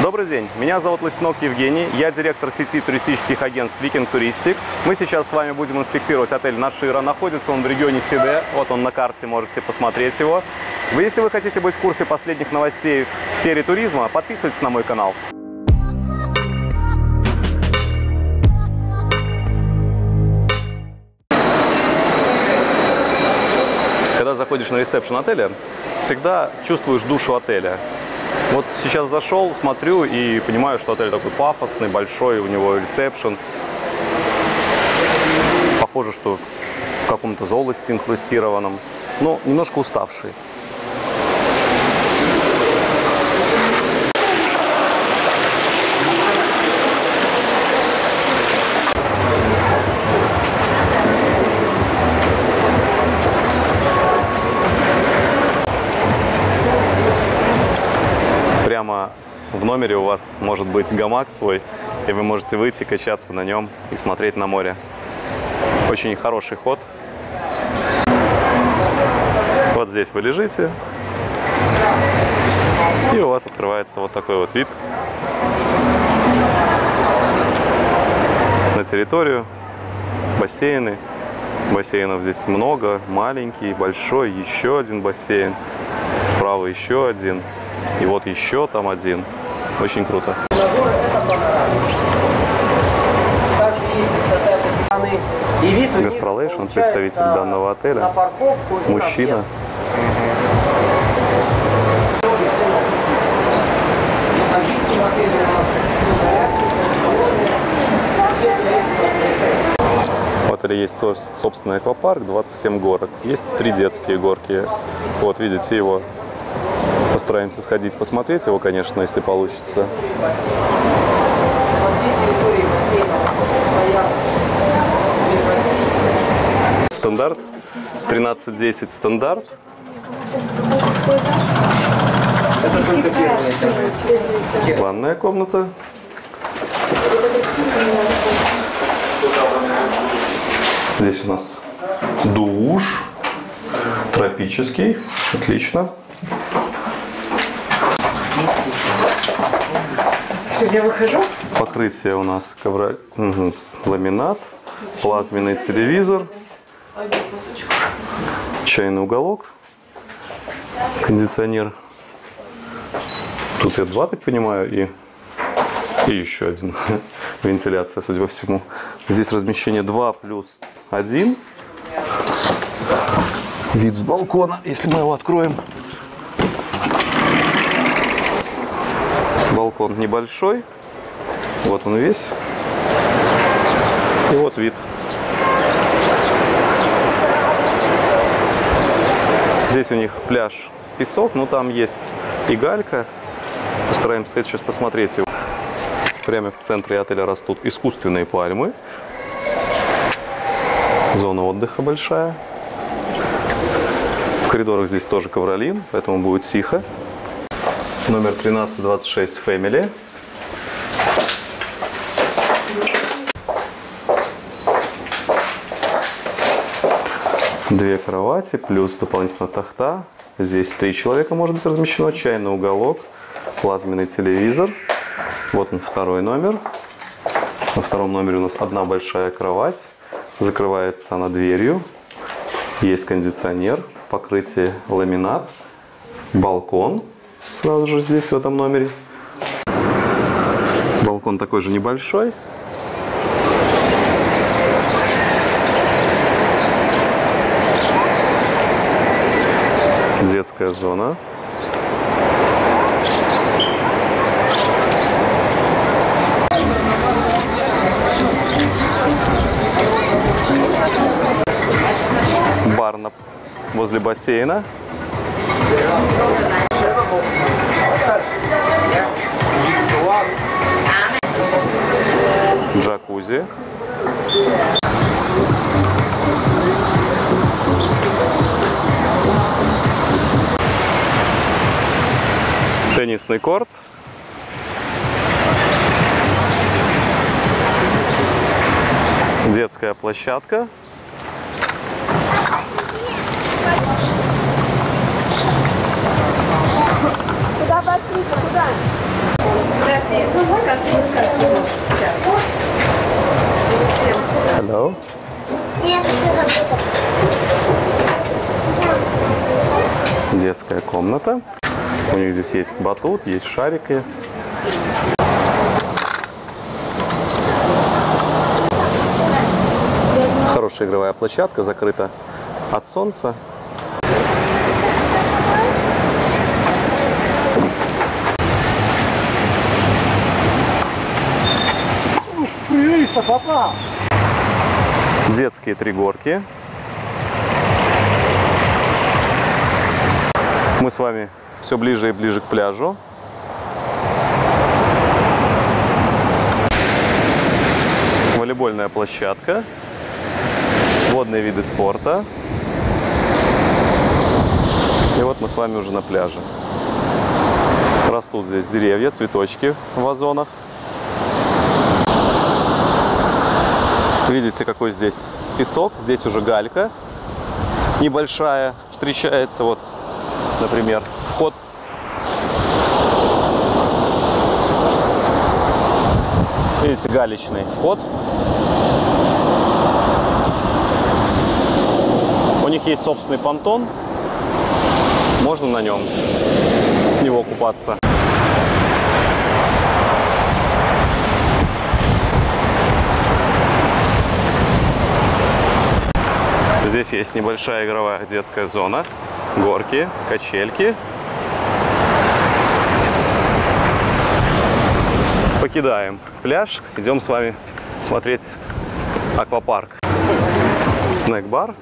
Добрый день, меня зовут Лысенок Евгений, я директор сети туристических агентств Viking Touristic. Мы сейчас с вами будем инспектировать отель Нашира. Находится он в регионе Сиде, вот он на карте, можете посмотреть его. Если вы хотите быть в курсе последних новостей в сфере туризма, подписывайтесь на мой канал. Когда заходишь на ресепшн отеля, всегда чувствуешь душу отеля. Вот сейчас зашел, смотрю и понимаю, что отель такой пафосный, большой, у него ресепшн. Похоже, что в каком-то золоте инкрустированном, но немножко уставший. Прямо в номере у вас может быть гамак свой, и вы можете выйти, качаться на нем и смотреть на море. Очень хороший ход. Вот здесь вы лежите, и у вас открывается вот такой вот вид на территорию. Бассейны. Бассейнов здесь много, маленький, большой, еще один бассейн, справа еще один. И вот еще там один. Очень круто. Гастролейшн, представитель данного отеля. Мужчина. В отеле есть собственный аквапарк, 27 горок. Есть 3 детские горки. Вот видите его. Постараемся сходить, посмотреть его, конечно, если получится. Стандарт. 13-10 стандарт. Ванная комната. Здесь у нас душ. Тропический. Отлично. Все, я выхожу. Покрытие у нас ламинат, плазменный телевизор, чайный уголок, кондиционер. Тут я 2, так понимаю, и еще один. Вентиляция, судя по всему. Здесь размещение 2+1. Вид с балкона, если мы его откроем. Балкон небольшой, вот он весь, и вот вид. Здесь у них пляж, песок, но там есть и галька. Постараемся сейчас посмотреть его. Прямо в центре отеля растут искусственные пальмы. Зона отдыха большая. В коридорах здесь тоже ковролин, поэтому будет тихо. Номер 1326 Family. Две кровати, плюс дополнительно тахта. Здесь 3 человека может быть размещено. Чайный уголок, плазменный телевизор. Вот он, второй номер. На втором номере у нас одна большая кровать. Закрывается она дверью. Есть кондиционер, покрытие ламинат, балкон. Сразу же здесь, в этом номере. Балкон такой же небольшой. Детская зона. Бар возле бассейна. Джакузи. Теннисный корт. Детская площадка. Куда пошли? Куда? комната. У них здесь есть батут, есть шарики. Хорошая игровая площадка, закрыта от солнца. Детские 3 горки. Мы с вами все ближе и ближе к пляжу. Волейбольная площадка. Водные виды спорта. И вот мы с вами уже на пляже. Растут здесь деревья, цветочки в вазонах. Видите, какой здесь песок. Здесь уже галька небольшая встречается. Вот, например, вход. Видите, галечный вход. У них есть собственный понтон. Можно на нем с него купаться. Здесь есть небольшая игровая детская зона, горки, качельки. Покидаем пляж, идем с вами смотреть аквапарк. Снэк-бар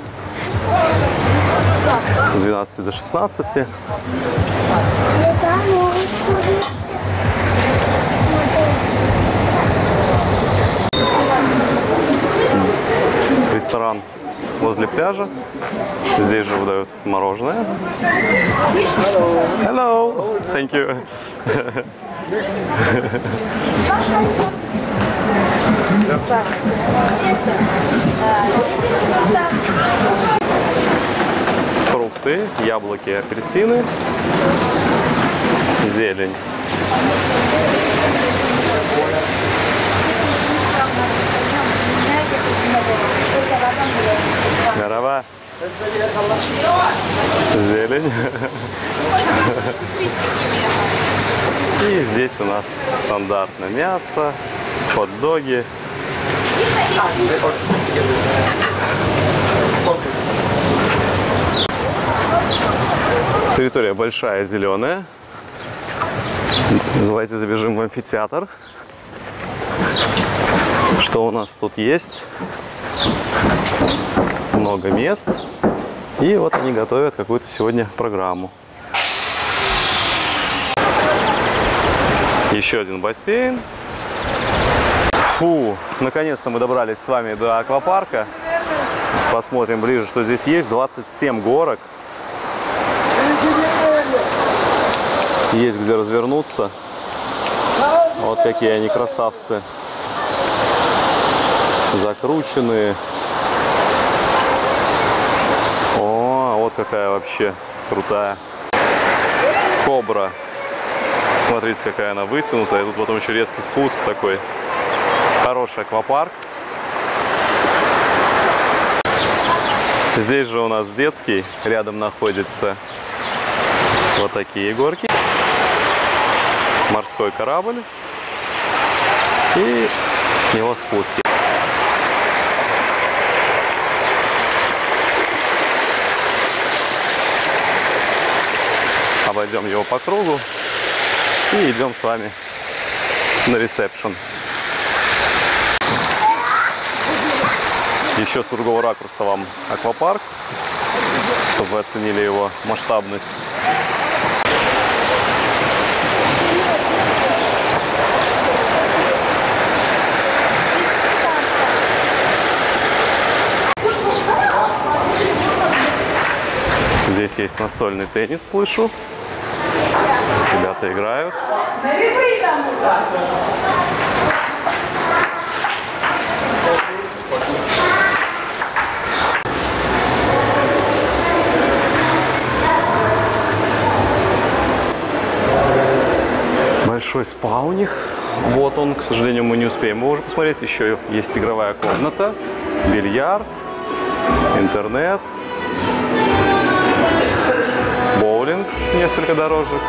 с 12 до 16. Ресторан возле пляжа. Здесь же выдают мороженое. Hello. Thank you. Фрукты, яблоки, апельсины, зелень. Здорово. Зелень. И здесь у нас стандартное мясо, хот-доги. Территория большая, зеленая. Давайте забежим в амфитеатр. Что у нас тут есть? Много мест. И вот они готовят какую-то сегодня программу. Еще один бассейн. Фу, наконец-то мы добрались с вами до аквапарка. Посмотрим ближе, что здесь есть. 27 горок. Есть где развернуться. Вот какие они красавцы. Закрученные. О, вот какая вообще крутая. Кобра. Смотрите, какая она вытянутая. Тут потом еще резкий спуск такой. Хороший аквапарк. Здесь же у нас детский. Рядом находится вот такие горки. Морской корабль. И с него спуски. Обойдем его по кругу и идем с вами на ресепшн. Еще с другого ракурса вам аквапарк, чтобы вы оценили его масштабность. Здесь есть настольный теннис, слышу. Ребята играют. Большой спа у них. Вот он, к сожалению, мы не успеем его уже посмотреть. Еще есть игровая комната, бильярд, интернет. Боулинг, несколько дорожек.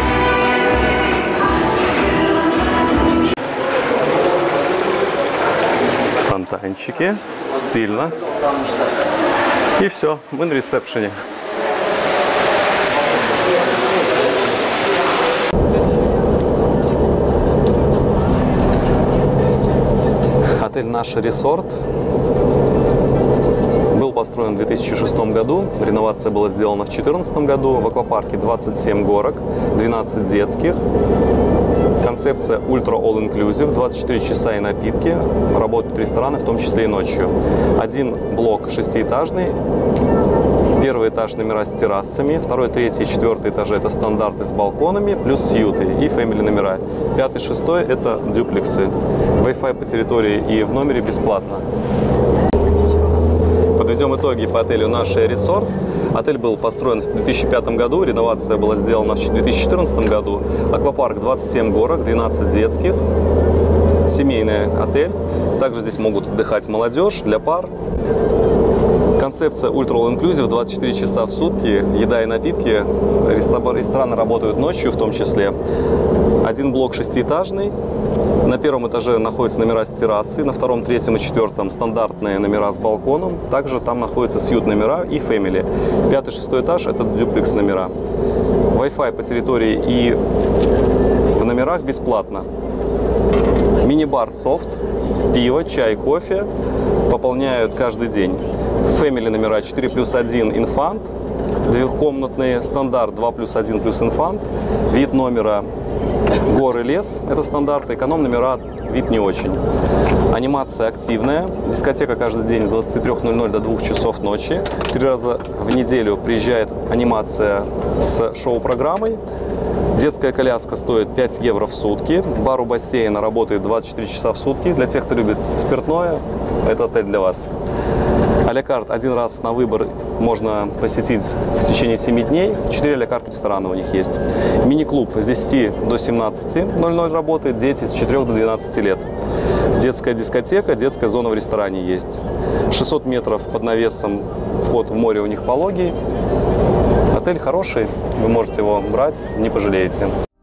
Фонтанчики, стильно. И все, мы на ресепшене. Отель «Наш Resort» был построен в 2006 году, реновация была сделана в 2014 году. В аквапарке 27 горок, 12 детских. Концепция Ultra All Inclusive, 24 часа и напитки, работают рестораны, в том числе и ночью. Один блок шестиэтажный, первый этаж номера с террасами, второй, третий и четвертый этажи это стандарты с балконами, плюс сьюты и фэмили номера. Пятый, шестой это дюплексы. Wi-Fi по территории и в номере бесплатно. Подведем итоги по отелю «Наш Resort». Отель был построен в 2005 году, реновация была сделана в 2014 году. Аквапарк 27 горок, 12 детских, семейный отель. Также здесь могут отдыхать молодежь для пар. Концепция Ultra All Inclusive, 24 часа в сутки, еда и напитки. Рестораны работают ночью в том числе. Один блок шестиэтажный. На первом этаже находятся номера с террасы, на втором, третьем и четвертом стандартные номера с балконом. Также там находятся сьют номера и фэмили. Пятый, шестой этаж это дюплекс номера. Wi-Fi по территории и в номерах бесплатно. Мини-бар софт, пиво, чай, кофе пополняют каждый день. Фэмили номера 4+1 инфант, двухкомнатный стандарт 2+1 плюс инфант, вид номера горы, лес, это стандарты, эконом номера, вид не очень. Анимация активная, дискотека каждый день с 23:00 до 2 часов ночи. 3 раза в неделю приезжает анимация с шоу-программой. Детская коляска стоит 5 евро в сутки. Бар у бассейна работает 24 часа в сутки. Для тех, кто любит спиртное, это отель для вас. А-ля карт один раз на выбор можно посетить в течение 7 дней. 4 а-ля карт ресторана у них есть. Мини-клуб с 10 до 17:00 работает. Дети с 4 до 12 лет. Детская дискотека, детская зона в ресторане есть. 600 метров под навесом, вход в море у них пологий. Отель хороший, вы можете его брать, не пожалеете.